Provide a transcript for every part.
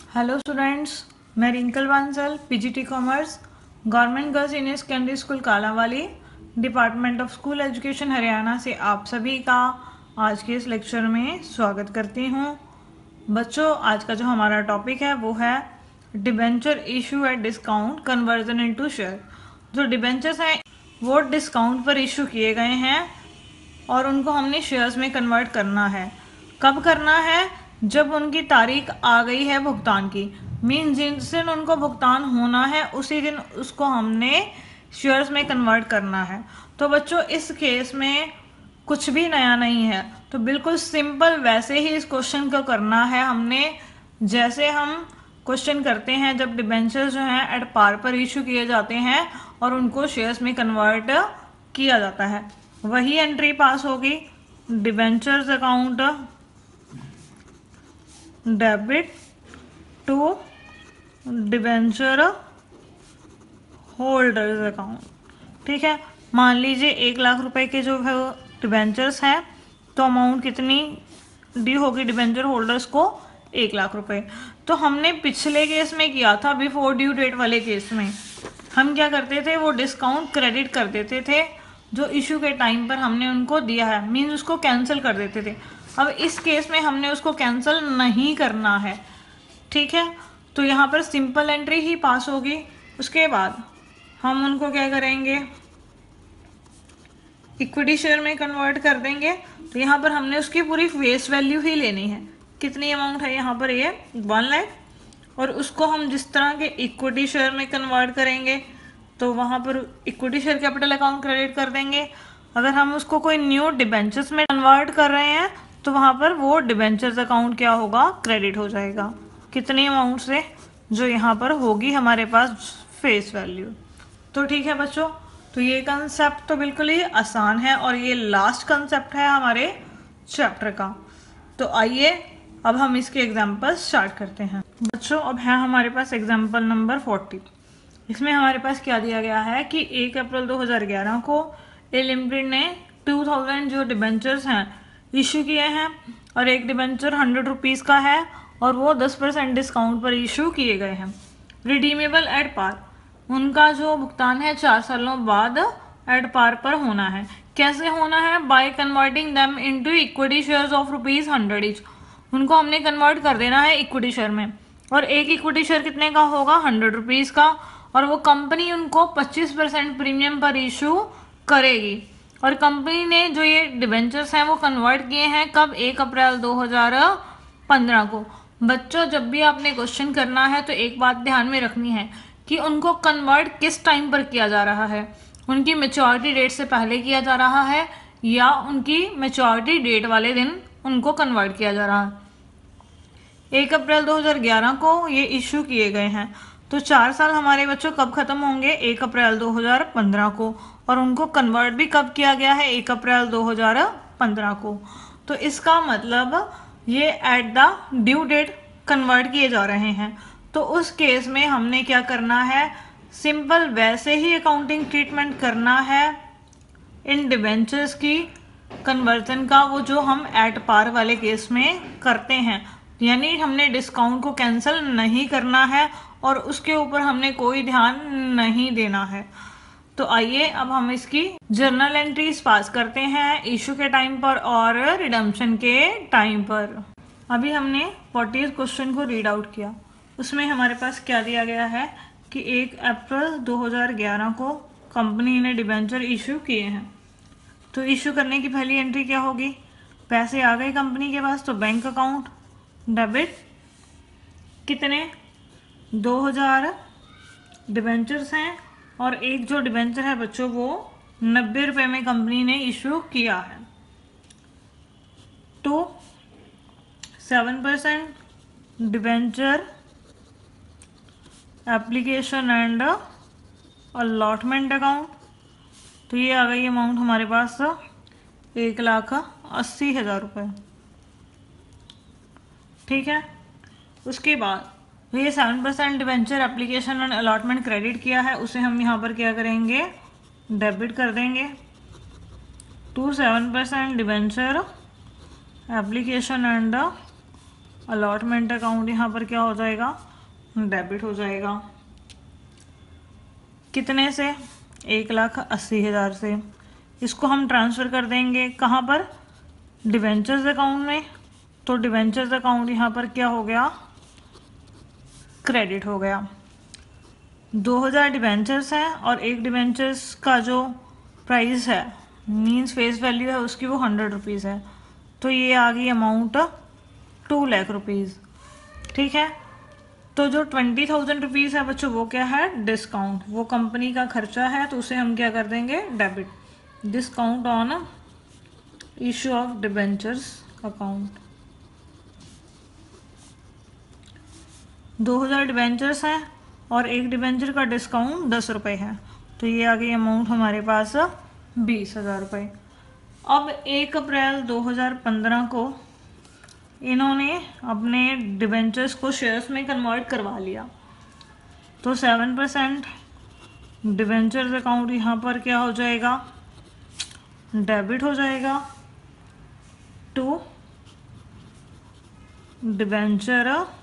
Hello students, मैं Rinkal Bansal PGT commerce government girls senior secondary school Kalanwali department of school education Haryana से आप सभी का आज के इस लेक्चर में स्वागत करती हूँ। बच्चों, आज का जो हमारा टॉपिक है वो है debenture issue at discount conversion into share. जो डिबेंचर्स हैं वो डिस्काउंट पर इशू किए गए हैं और उनको हमने शेयर्स में कन्वर्ट करना है। कब करना है? जब उनकी तारीख आ गई है भुगतान की, मीन जिस दिन उनको भुगतान होना है उसी दिन उसको हमने शेयर्स में कन्वर्ट करना है। तो बच्चों, इस केस में कुछ भी नया नहीं है, तो बिल्कुल सिंपल वैसे ही इस क्वेश्चन को करना है हमने जैसे हम क्वेश्चन करते हैं जब डिबेंचर्स जो हैं एट पार पर इशू किए जाते हैं और उनको शेयर्स में कन्वर्ट किया जाता है। वही एंट्री पास होगी। Debentures account debit to debenture holders account. ठीक है, मान लीजिए 1,00,000 रुपए के जो है डिबेंचर्स हैं, तो अमाउंट कितनी ड्यू होगी डिबेंचर होल्डर्स को? 1,00,000 रुपए। तो हमने पिछले केस में किया था, बिफोर ड्यू डेट वाले केस में हम क्या करते थे, वो डिस्काउंट क्रेडिट कर देते थे जो इशू के टाइम पर हमने उनको दिया है, मीन्स उसको कैंसिल कर देते थे। अब इस केस में हमने उसको कैंसिल नहीं करना है। ठीक है, तो यहाँ पर सिंपल एंट्री ही पास होगी। उसके बाद हम उनको क्या करेंगे, इक्विटी शेयर में कन्वर्ट कर देंगे। तो यहाँ पर हमने उसकी पूरी फेस वैल्यू ही लेनी है। कितनी अमाउंट है यहाँ पर? ये 1 लाख। और उसको हम जिस तरह के इक्विटी शेयर में कन्वर्ट करेंगे तो वहाँ पर equity share capital account credit कर देंगे। अगर हम उसको कोई न्यू डिबेंचर्स में कन्वर्ट कर रहे हैं तो वहाँ पर वो डिबेंचर्स अकाउंट क्या होगा? क्रेडिट हो जाएगा। कितनी अमाउंट से? जो यहाँ पर होगी हमारे पास फेस वैल्यू। तो ठीक है बच्चों, तो ये कंसेप्ट तो बिल्कुल ही आसान है और ये लास्ट कंसेप्ट है हमारे चैप्टर का। तो आइए अब हम इसके एग्जाम्पल स्टार्ट करते हैं। बच्चों, अब है हमारे पास एग्जाम्पल नंबर 40। इसमें हमारे पास क्या दिया गया है कि 1 अप्रैल 2011 को ए लिमिटेड ने 2000 जो डिबेंचर्स हैं इशू किए हैं और एक डिबेंचर 100 रुपीज़ का है और वो 10% डिस्काउंट पर इशू किए गए हैं। रिडीमेबल एट पार, उनका जो भुगतान है 4 सालों बाद एट पार पर होना है। कैसे होना है? By converting them into equity shares of ₹100 each. उनको हमने कन्वर्ट कर देना है इक्विटी शेयर में, और एक इक्विटी शेयर कितने का होगा? 100 रुपीज़ का, और वो कंपनी उनको 25% प्रीमियम पर इशू करेगी। और कंपनी ने जो ये डिबेंचर्स हैं वो कन्वर्ट किए हैं कब? 1 अप्रैल 2015 को। बच्चों, जब भी आपने क्वेश्चन करना है तो एक बात ध्यान में रखनी है कि उनको कन्वर्ट किस टाइम पर किया जा रहा है। उनकी मैच्योरिटी डेट से पहले किया जा रहा है या उनकी मैच्योरिटी डेट वाले दिन उनको कन्वर्ट किया जा रहा है। 1 अप्रैल 2011 को ये इशू किए गए हैं, तो 4 साल हमारे बच्चों कब खत्म होंगे? 1 अप्रैल 2015 को। और उनको कन्वर्ट भी कब किया गया है? 1 अप्रैल 2015 को। तो इसका मतलब ये at the due date convert किए जा रहे हैं। तो उस केस में हमने क्या करना है? सिंपल वैसे ही अकाउंटिंग ट्रीटमेंट करना है इन डिबेंचर्स की कन्वर्जन का, वो जो हम एट पार वाले केस में करते हैं। यानी हमने डिस्काउंट को कैंसिल नहीं करना है और उसके ऊपर हमने कोई ध्यान नहीं देना है। तो आइए अब हम इसकी जर्नल एंट्रीज पास करते हैं इशू के टाइम पर और रिडम्पशन के टाइम पर। अभी हमने 40 क्वेश्चन को रीड आउट किया। उसमें हमारे पास क्या दिया गया है कि 1 अप्रैल 2011 को कंपनी ने डिबेंचर इशू किए हैं। तो इशू करने की पहली एंट्री क्या होगी? पैसे आ गए कंपनी के पास, तो बैंक अकाउंट डेबिट कितने? 2000 डिबेंचर्स हैं और एक जो डिबेंचर है बच्चों वो 90 रुपये में कंपनी ने इशू किया है। तो 7% debenture application and allotment account, तो ये आ गई अमाउंट हमारे पास 1,80,000 रुपये। ठीक है, उसके बाद ये 7% debenture application and allotment credit किया है, उसे हम यहाँ पर क्या करेंगे? डेबिट कर देंगे to 7% debenture application and allotment account यहाँ पर क्या हो जाएगा, डेबिट हो जाएगा। कितने से, 1,80,000 से। इसको हम ट्रांसफ़र कर देंगे कहाँ पर, डिवेंचर्स अकाउंट में। तो डिवेंचर्स अकाउंट यहाँ पर क्या हो गया, क्रेडिट हो गया। 2,000 डिवेंचर्स हैं और एक डिवेंचर्स का जो प्राइस है मीन्स फेस वैल्यू है उसकी वो 100 रुपीज़ है। तो ये आ गई अमाउंट 2 लाख रुपीज़। ठीक है, तो जो 20,000 रुपीज़ है बच्चों वो क्या है, डिस्काउंट, वो कंपनी का खर्चा है तो उसे हम क्या कर देंगे, debit. Discount on issue of debentures account. 2,000 debentures हैं और एक डिबेंचर का डिस्काउंट 10 रुपये है, तो ये आ गई अमाउंट हमारे पास 20,000 रुपये। अब 1 अप्रैल 2015 को इन्होंने अपने डिबेंचर्स को शेयर्स में कन्वर्ट करवा लिया, तो 7% डिबेंचर्स अकाउंट यहाँ पर क्या हो जाएगा, डेबिट हो जाएगा टू डिबेंचर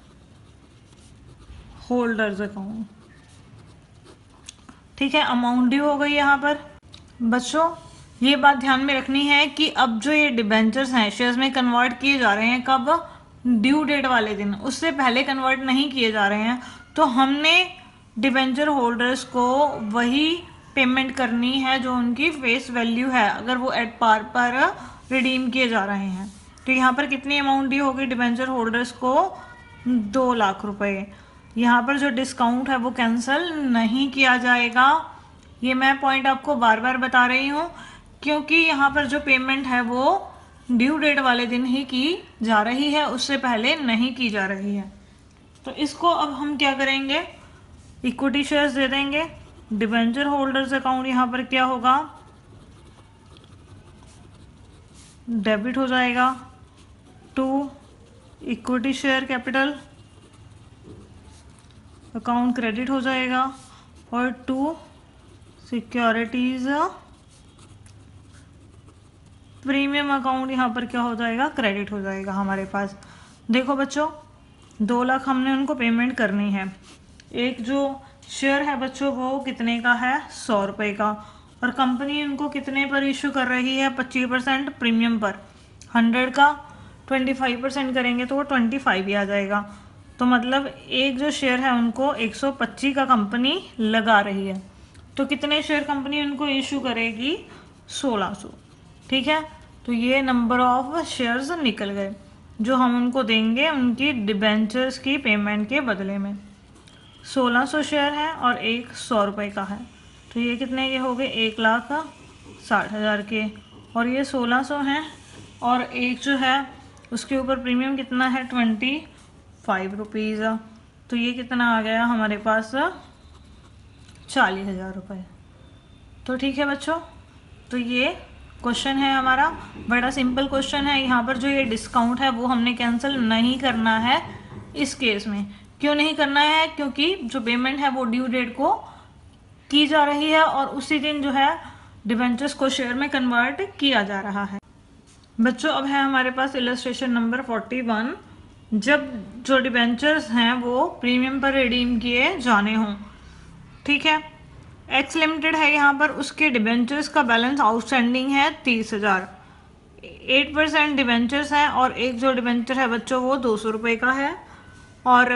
होल्डर्स अकाउंट। ठीक है, अमाउंट ड्यू हो गई यहाँ पर। बच्चों ये बात ध्यान में रखनी है कि अब जो ये डिबेंचर्स हैं शेयर्स में कन्वर्ट किए जा रहे हैं कब, ड्यू डेट वाले दिन, उससे पहले कन्वर्ट नहीं किए जा रहे हैं। तो हमने डिबेंचर होल्डर्स को वही पेमेंट करनी है जो उनकी फेस वैल्यू है, अगर वो एट पार पर रिडीम किए जा रहे हैं। तो यहाँ पर कितनी अमाउंट ड्यू होगी डिबेंचर होल्डर्स को, 2 लाख रुपए। यहाँ पर जो डिस्काउंट है वो कैंसिल नहीं किया जाएगा। ये मैं पॉइंट आपको बार बार बता रही हूँ क्योंकि यहाँ पर जो पेमेंट है वो ड्यू डेट वाले दिन ही की जा रही है, उससे पहले नहीं की जा रही है। तो इसको अब हम क्या करेंगे, इक्विटी शेयर्स दे देंगे। डिबेंचर होल्डर्स अकाउंट यहाँ पर क्या होगा, डेबिट हो जाएगा to equity share capital account, credit हो जाएगा, और टू सिक्योरिटीज प्रीमियम अकाउंट यहाँ पर क्या हो जाएगा, क्रेडिट हो जाएगा हमारे पास। देखो बच्चों 2 लाख हमने उनको पेमेंट करनी है। एक जो शेयर है बच्चों वो कितने का है, 100 रुपये का, और कंपनी उनको कितने पर इशू कर रही है, 25% प्रीमियम पर। 100 का 25% करेंगे तो वो 25 ही आ जाएगा। तो मतलब एक जो शेयर है उनको 125 का कंपनी लगा रही है। तो कितने शेयर कंपनी उनको इशू करेगी, 1600। ठीक है, तो ये नंबर ऑफ शेयर्स निकल गए जो हम उनको देंगे उनकी डिबेंचर्स की पेमेंट के बदले में। 1600 शेयर है और एक 100 रुपये का है, तो ये कितने के हो गए, 1,60,000 के, और ये 1600 हैं और एक जो है उसके ऊपर प्रीमियम कितना है, 25 रुपीज़। तो ये कितना आ गया हमारे पास, 40,000 रुपये। तो ठीक है बच्चों, तो ये क्वेश्चन है हमारा, बड़ा सिंपल क्वेश्चन है। यहाँ पर जो ये डिस्काउंट है वो हमने कैंसिल नहीं करना है इस केस में। क्यों नहीं करना है, क्योंकि जो पेमेंट है वो ड्यू डेट को की जा रही है और उसी दिन जो है डिबेंचर्स को शेयर में कन्वर्ट किया जा रहा है। बच्चों अब है हमारे पास इलस्ट्रेशन नंबर 41। जब जो डिबेंचर्स हैं वो प्रीमियम पर रिडीम किए जाने हों। ठीक है, एक्स लिमिटेड है यहाँ पर, उसके डिबेंचर्स का बैलेंस आउटस्टैंडिंग है 30,000। 8% डिबेंचर्स हैं और एक जो डिबेंचर है बच्चों वो 200 रुपये का है, और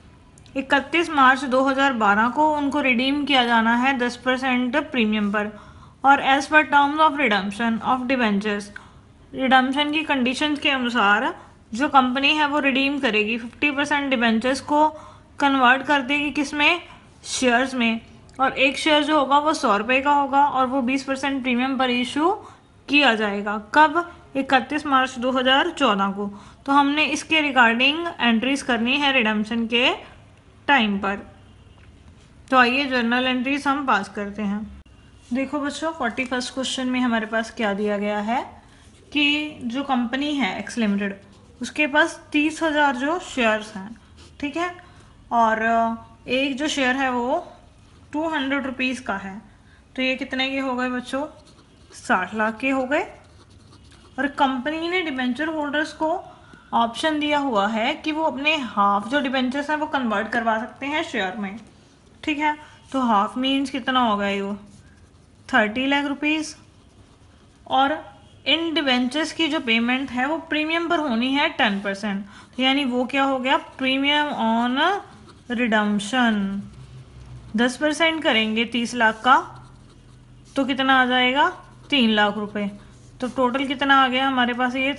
31 मार्च 2012 को उनको रिडीम किया जाना है 10% प्रीमियम पर। और as per terms of redemption of debentures, redemption की कंडीशंस के अनुसार जो कंपनी है वो रिडीम करेगी, 50% डिबेंचर्स को कन्वर्ट कर देगी किसमें, शेयर्स में, और एक शेयर जो होगा वो 100 रुपये का होगा और वो 20% प्रीमियम पर इशू किया जाएगा। कब, 31 मार्च 2014 को। तो हमने इसके रिगार्डिंग एंट्रीज करनी है रिडम्पशन के टाइम पर। तो आइए जर्नल एंट्रीज हम पास करते हैं। देखो बच्चों 41 क्वेश्चन में हमारे पास क्या दिया गया है कि जो कंपनी है एक्स लिमिटेड उसके पास 30,000 जो शेयर्स हैं। ठीक है, और एक जो शेयर है वो 200 रुपीज़ का है, तो ये कितने के हो गए बच्चों, 60 लाख के हो गए। और कंपनी ने डिबेंचर होल्डर्स को ऑप्शन दिया हुआ है कि वो अपने हाफ जो डिबेंचर्स हैं वो कन्वर्ट करवा सकते हैं शेयर में। ठीक है, तो हाफ मीन्स कितना होगा ये, वो 30 लाख रुपीज़। और इन डिबेंचर्स की जो पेमेंट है वो प्रीमियम पर होनी है 10%, तो यानी वो क्या हो गया, प्रीमियम ऑन रिडम्पशन 10% करेंगे 30 लाख का, तो कितना आ जाएगा 3 लाख रुपए। तो टोटल कितना आ गया हमारे पास, ये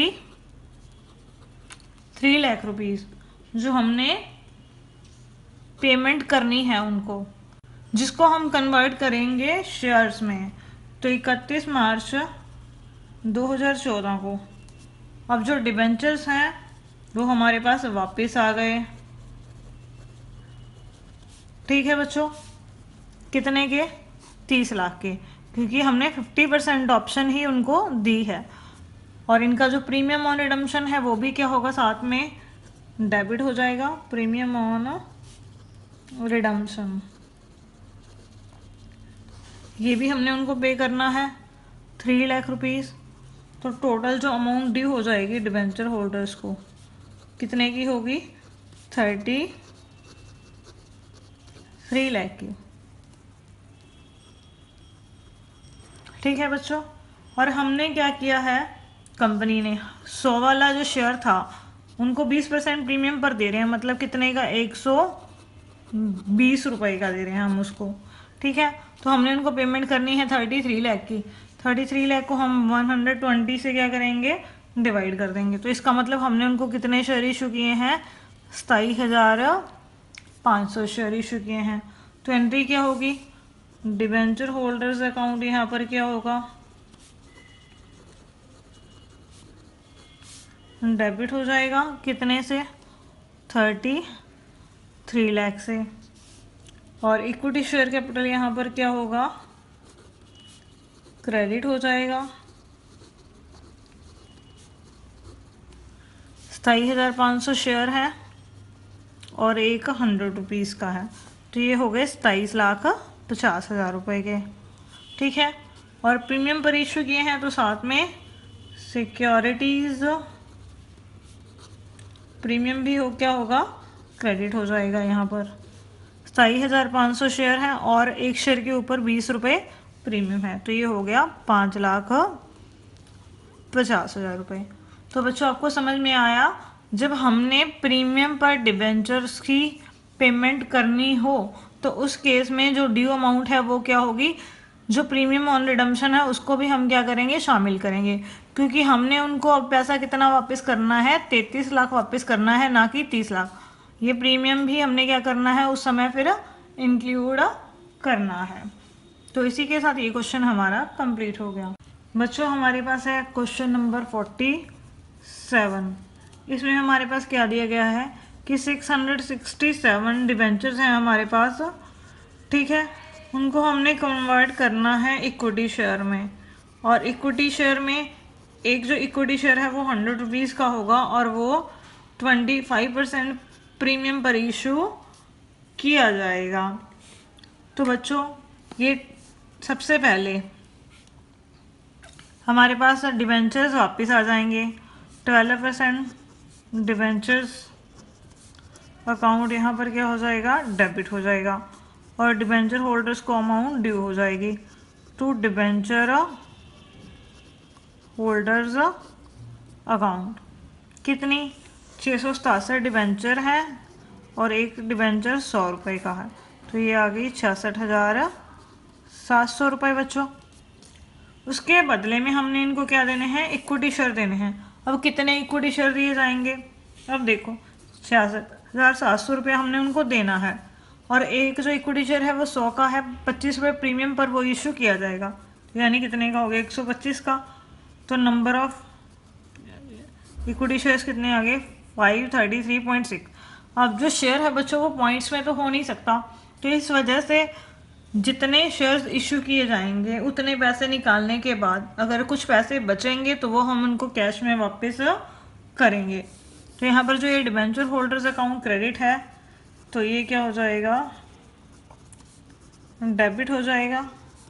33 लाख रुपीज़ जो हमने पेमेंट करनी है उनको, जिसको हम कन्वर्ट करेंगे शेयर्स में। तो 31 मार्च 2014 को अब जो डिबेंचर्स हैं वो हमारे पास वापस आ गए। ठीक है बच्चों, कितने के, 30 लाख के, क्योंकि हमने 50% ऑप्शन ही उनको दी है। और इनका जो प्रीमियम ऑन रिडम्पशन है वो भी क्या होगा, साथ में डेबिट हो जाएगा, प्रीमियम ऑन रिडम्पशन। ये भी हमने उनको पे करना है 3 लाख रुपीज़। तो टोटल जो अमाउंट ड्यू हो जाएगी डिबेंचर होल्डर्स को कितने की होगी, 33 लाख की। ठीक है बच्चों, और हमने क्या किया है, कंपनी ने 100 वाला जो शेयर था उनको 20% प्रीमियम पर दे रहे हैं, मतलब कितने का, 120 रुपये का दे रहे हैं हम उसको। ठीक है, तो हमने उनको पेमेंट करनी है 33 लाख की। 33 लाख को हम 120 से क्या करेंगे, डिवाइड कर देंगे। तो इसका मतलब हमने उनको कितने शेयर इशू किए हैं, 27,500 शेयर इशू किए हैं। तो एंट्री क्या होगी, डिबेंचर होल्डर्स अकाउंट यहाँ पर क्या होगा, डेबिट हो जाएगा, कितने से, 33 लाख से। और इक्विटी शेयर कैपिटल यहाँ पर क्या होगा, क्रेडिट हो जाएगा, 27,500 शेयर है और एक 100 रुपीज़ का है, तो ये हो गए 27,50,000 रुपये के। ठीक है, और प्रीमियम पर इशू किए हैं तो साथ में सिक्योरिटीज़ प्रीमियम भी हो क्या होगा, क्रेडिट हो जाएगा। यहाँ पर 27,500 शेयर हैं और एक शेयर के ऊपर 20 रुपये प्रीमियम है, तो ये हो गया 5,50,000 रुपये। तो बच्चों आपको समझ में आया, जब हमने प्रीमियम पर डिबेंचर्स की पेमेंट करनी हो तो उस केस में जो ड्यू अमाउंट है वो क्या होगी, जो प्रीमियम ऑन रिडम्पशन है उसको भी हम क्या करेंगे, शामिल करेंगे, क्योंकि हमने उनको अब पैसा कितना वापस करना है, 33 लाख वापस करना है, ना कि 30 लाख। ये प्रीमियम भी हमने क्या करना है उस समय फिर इंक्लूड करना है। तो इसी के साथ ये क्वेश्चन हमारा कंप्लीट हो गया। बच्चों हमारे पास है क्वेश्चन नंबर 47। इसमें हमारे पास क्या दिया गया है कि 667 डिबेंचर्स हैं हमारे पास। ठीक है, उनको हमने कन्वर्ट करना है इक्विटी शेयर में, और इक्विटी शेयर में एक जो इक्विटी शेयर है वो 100 रुपीज़ का होगा और वो 25% प्रीमियम पर इशू किया जाएगा। तो बच्चों ये सबसे पहले हमारे पास डिबेंचर्स वापस आ जाएंगे, 12% डिबेंचर्स अकाउंट यहाँ पर क्या हो जाएगा, डेबिट हो जाएगा, और डिबेंचर होल्डर्स को अमाउंट ड्यू हो जाएगी टू डिबेंचर होल्डर्स अकाउंट। कितनी, 667 डिबेंचर है और एक डिबेंचर 100 रुपये का है, तो ये आ गई 66,700 रुपये बच्चों। उसके बदले में हमने इनको क्या देने हैं, इक्विटी शेयर देने हैं। अब कितने इक्विटी शेयर दिए जाएंगे, अब देखो 66,700 रुपये हमने उनको देना है, और एक जो इक्विटी शेयर है वो 100 का है, 25 रुपये प्रीमियम पर वो इशू किया जाएगा, यानी कितने का हो गया, 125 का। तो नंबर ऑफ इक्विटी शेयर्स कितने आ गए, 533.6। अब जो शेयर है बच्चों वो पॉइंट्स में तो हो नहीं सकता, तो इस वजह से जितने शेयर्स इशू किए जाएंगे उतने पैसे निकालने के बाद अगर कुछ पैसे बचेंगे तो वो हम उनको कैश में वापस करेंगे। तो यहाँ पर जो ये डिबेंचर होल्डर्स अकाउंट क्रेडिट है तो ये क्या हो जाएगा, डेबिट हो जाएगा,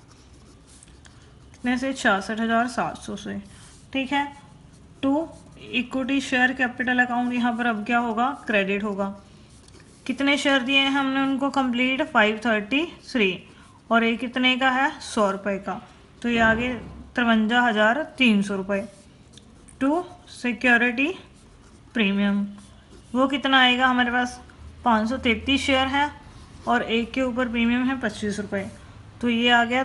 कितने से, 66,700 से। ठीक है, to equity share capital account यहाँ पर अब क्या होगा, क्रेडिट होगा। कितने शेयर दिए हैं हमने उनको कंप्लीट, 533, और ये कितने का है, 100 रुपये का, तो ये आगे 53,300 रुपये। टू सिक्योरिटी प्रीमियम, वो कितना आएगा हमारे पास, 533 शेयर है और एक के ऊपर प्रीमियम है 25 रुपये, तो ये आ गया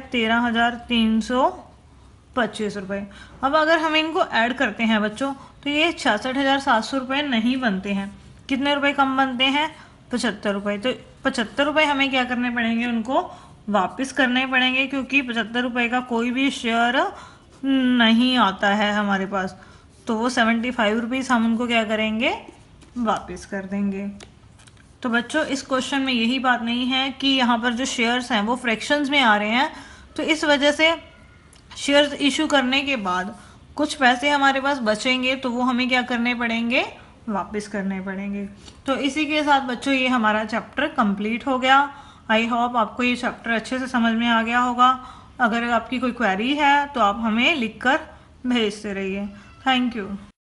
13,325 रुपये। अब अगर हम इनको ऐड करते हैं बच्चों तो ये 66,700 रुपये नहीं बनते हैं, कितने रुपए कम बनते हैं, 75 रुपये। तो 75 रुपये हमें क्या करने पड़ेंगे, उनको वापस करने पड़ेंगे, क्योंकि 75 रुपये का कोई भी शेयर नहीं आता है हमारे पास, तो वो 75 रुपीज़ हम उनको क्या करेंगे, वापस कर देंगे। तो बच्चों इस क्वेश्चन में यही बात नहीं है कि यहाँ पर जो शेयर्स हैं वो फ्रैक्शंस में आ रहे हैं, तो इस वजह से शेयर्स इशू करने के बाद कुछ पैसे हमारे पास बचेंगे, तो वो हमें क्या करने पड़ेंगे, वापस करने पड़ेंगे। तो इसी के साथ बच्चों ये हमारा चैप्टर कंप्लीट हो गया। आई होप आपको ये चैप्टर अच्छे से समझ में आ गया होगा। अगर आपकी कोई क्वेरी है तो आप हमें लिखकर भेजते रहिए। Thank you.